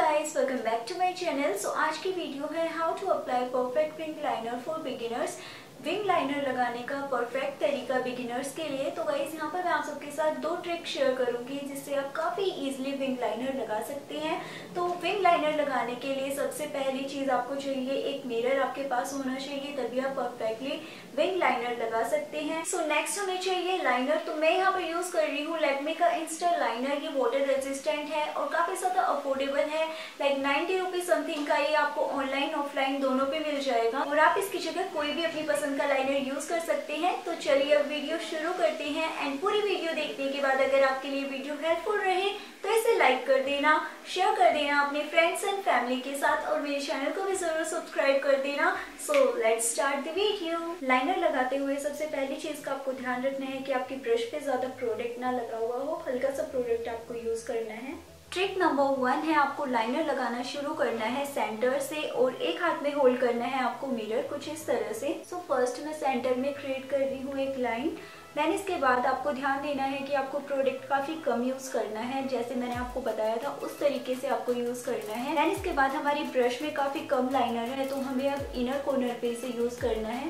Guys, welcome back to my channel. So आज की video है how to apply perfect wing liner for beginners. Wing liner लगाने का perfect तरीका beginners के लिए। तो गाइस यहाँ पर मैं आप सबके साथ दो ट्रिक शेयर करूंगी जिससे आप काफी इजीली विंग लाइनर लगा सकते हैं। तो विंग लाइनर लगाने के लिए सबसे पहली चीज आपको चाहिए, एक मिरर आपके पास होना चाहिए, तभी आप परफेक्टली विंग लाइनर लगा सकते हैं। सो नेक्स्ट हमें चाहिए लाइनर। तो मैं यहाँ पर यूज कर रही हूँ लैक्मे का इंस्टा लाइनर। ये वाटर रेजिस्टेंट है और काफी ज्यादा अफोर्डेबल है। लाइक 90 रुपीज समथिंग का ये आपको ऑनलाइन ऑफलाइन दोनों पे मिल जाएगा और आप इसकी जगह कोई भी अपनी पसंद का लाइनर यूज कर सकते हैं। तो चलिए अब वीडियो शुरू करते हैं। एंड पूरी वीडियो देखने के बाद अगर आपके लिए वीडियो हेल्पफुल रहे तो इसे लाइक कर देना, शेयर कर देना अपने फ्रेंड्स एंड फैमिली के साथ और मेरे चैनल को भी जरूर सब्सक्राइब कर देना। So let's start the video. Liner लगाते हुए सबसे पहली चीज का आपको ध्यान रखना है कि आपकी ब्रश पे ज्यादा प्रोडक्ट ना लगा हुआ हो, हल्का सा प्रोडक्ट आपको यूज करना है। ट्रिक नंबर 1 है, आपको लाइनर लगाना शुरू करना है सेंटर से और एक हाथ में होल्ड करना है आपको मिरर, कुछ इस तरह से। सो फर्स्ट मैं सेंटर में क्रिएट कर रही हूँ एक लाइन। देन इसके बाद आपको ध्यान देना है कि आपको प्रोडक्ट काफी कम यूज करना है, जैसे मैंने आपको बताया था उस तरीके से आपको यूज करना है। देन इसके बाद हमारी ब्रश में काफी कम लाइनर है तो हमें अब इनर कॉर्नर पे इसे यूज करना है,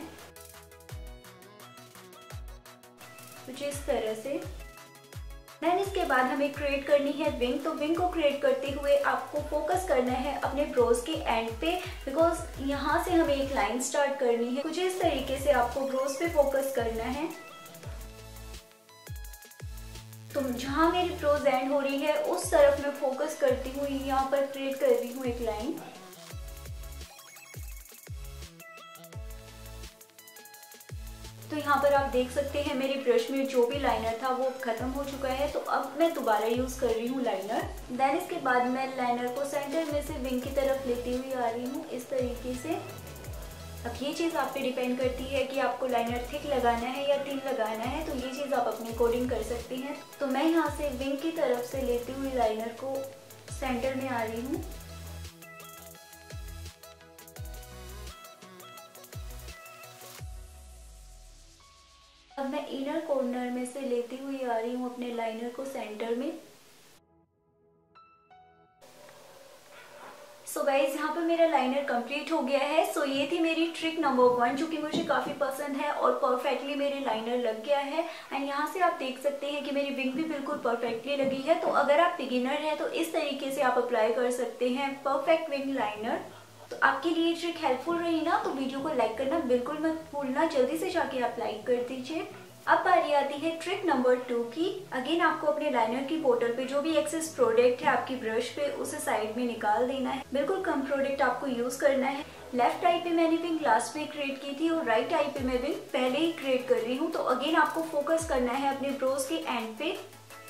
कुछ इस तरह से। देन इसके बाद हमें क्रिएट करनी है विंग। तो विंग को क्रिएट करते हुए आपको फोकस करना है अपने ब्रोज के एंड पे, बिकॉज यहाँ से हमें एक लाइन स्टार्ट करनी है। कुछ इस तरीके से आपको ब्रोज पे फोकस करना है। तो जहाँ मेरी ब्रोज एंड हो रही है उस तरफ मैं फोकस करती हूँ, यहाँ पर क्रिएट कर रही हूँ एक लाइन। तो यहाँ पर आप देख सकते हैं मेरी ब्रश में जो भी लाइनर था वो खत्म हो चुका है। तो अब मैं दोबारा यूज कर रही हूँ लाइनर। देन इसके बाद मैं लाइनर को सेंटर में से विंग की तरफ लेती हुई आ रही हूँ इस तरीके से। अब ये चीज़ आप पे डिपेंड करती है कि आपको लाइनर थिक लगाना है या थिन लगाना है, तो ये चीज़ आप अपने अकॉर्डिंग कर सकते हैं। तो मैं यहाँ से विंग की तरफ से लेती हुई लाइनर को सेंटर में आ रही हूँ। अब मैं इनर कॉर्नर में से लेती हुई आ रही हूँ अपने लाइनर को सेंटर में। सो गाइज यहाँ पर मेरा लाइनर कंप्लीट हो गया है। सो ये थी मेरी ट्रिक नंबर 1 जो कि मुझे काफी पसंद है और परफेक्टली मेरे लाइनर लग गया है। एंड यहाँ से आप देख सकते हैं कि मेरी विंग भी बिल्कुल परफेक्टली लगी है। तो अगर आप बिगिनर हैं तो इस तरीके से आप अप्लाई कर सकते हैं परफेक्ट विंग लाइनर। तो आपके लिए ट्रिक हेल्पफुल रही ना तो वीडियो को लाइक करना बिल्कुल मत भूलना, जल्दी से जाके आप लाइक कर दीजिए। अब बारी आती है ट्रिक नंबर 2 की। अगेन आपको अपने लाइनर की बोतल पे जो भी एक्सेस प्रोडक्ट है आपकी ब्रश पे उसे साइड में निकाल देना है। बिल्कुल कम प्रोडक्ट आपको यूज करना है। लेफ्ट आई पे मैंने विंग लास्ट में क्रिएट की थी और राइट आई पे मैं विंग पहले ही क्रिएट कर रही हूँ। तो अगेन आपको फोकस करना है अपने ब्रोज के एंड पे।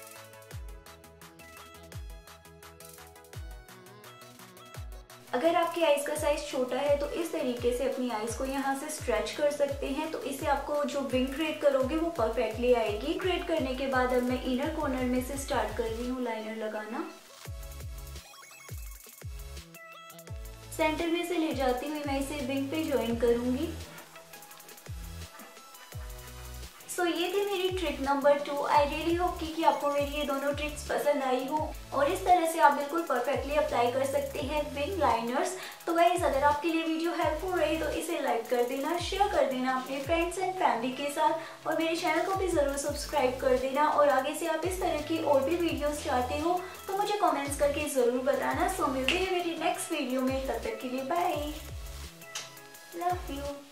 अगर आपकी आईज का साइज छोटा है तो इस तरीके से अपनी आईज को यहाँ से स्ट्रेच कर सकते हैं। तो इससे आपको जो विंग क्रिएट करोगे वो परफेक्टली आएगी। क्रिएट करने के बाद अब मैं इनर कॉर्नर में से स्टार्ट कर रही हूँ लाइनर लगाना। सेंटर में से ले जाती हुई मैं इसे विंग पे ज्वाइन करूंगी। सो ये थी मेरी trick number 2। I really hope कि आपको मेरी ये दोनों ट्रिक्स पसंद आई हो और इस तरह से आप बिल्कुल परफेक्टली अप्लाई कर सकते हैं विंग लाइनर्स। तो गाइस अगर आपके लिए वीडियो हेल्पफुल रही तो इसे लाइक कर देना, शेयर कर देना अपने फ्रेंड्स एंड फैमिली के साथ और मेरे चैनल को भी जरूर सब्सक्राइब कर देना। और आगे से आप इस तरह की और भी वीडियोस चाहते हो तो मुझे कॉमेंट्स करके जरूर बताना। सो मिलते हैं मेरी नेक्स्ट वीडियो में, तब तक के लिए बाय, लव यू।